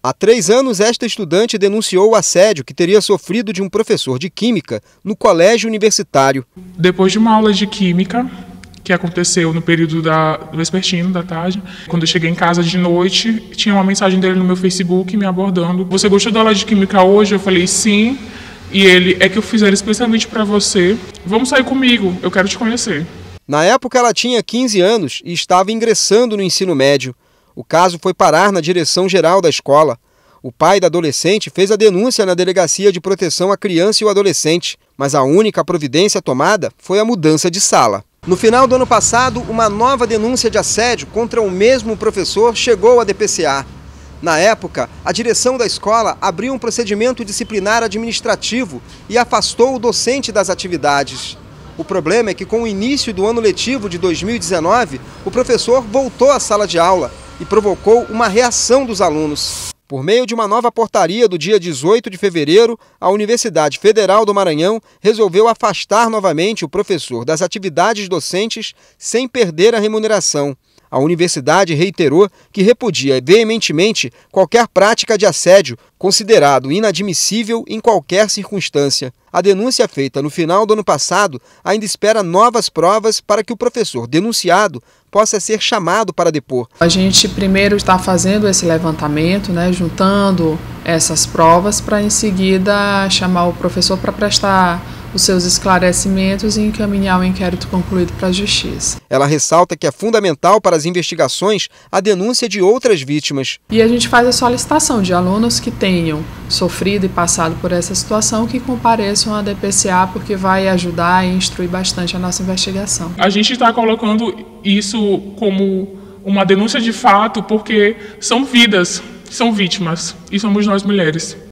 Há 3 anos, esta estudante denunciou o assédio que teria sofrido de um professor de química no colégio universitário. Depois de uma aula de química, que aconteceu no período do vespertino, da tarde, quando eu cheguei em casa de noite, tinha uma mensagem dele no meu Facebook me abordando. Você gostou da aula de química hoje? Eu falei sim. E ele, é que eu fiz ela especialmente para você. Vamos sair comigo, eu quero te conhecer. Na época, ela tinha 15 anos e estava ingressando no ensino médio. O caso foi parar na direção-geral da escola. O pai da adolescente fez a denúncia na Delegacia de Proteção à Criança e ao Adolescente, mas a única providência tomada foi a mudança de sala. No final do ano passado, uma nova denúncia de assédio contra o mesmo professor chegou à DPCA. Na época, a direção da escola abriu um procedimento disciplinar administrativo e afastou o docente das atividades. O problema é que, com o início do ano letivo de 2019, o professor voltou à sala de aula e provocou uma reação dos alunos. Por meio de uma nova portaria do dia 18 de fevereiro, a Universidade Federal do Maranhão resolveu afastar novamente o professor das atividades docentes sem perder a remuneração. A universidade reiterou que repudia veementemente qualquer prática de assédio, considerado inadmissível em qualquer circunstância. A denúncia feita no final do ano passado ainda espera novas provas para que o professor denunciado possa ser chamado para depor. A gente primeiro está fazendo esse levantamento, juntando essas provas para em seguida chamar o professor para prestar os seus esclarecimentos e encaminhar o inquérito concluído para a Justiça. Ela ressalta que é fundamental para as investigações a denúncia de outras vítimas. E a gente faz a solicitação de alunos que tenham sofrido e passado por essa situação que compareçam à DPCA, porque vai ajudar e instruir bastante a nossa investigação. A gente está colocando isso como uma denúncia de fato porque são vidas, são vítimas e somos nós mulheres.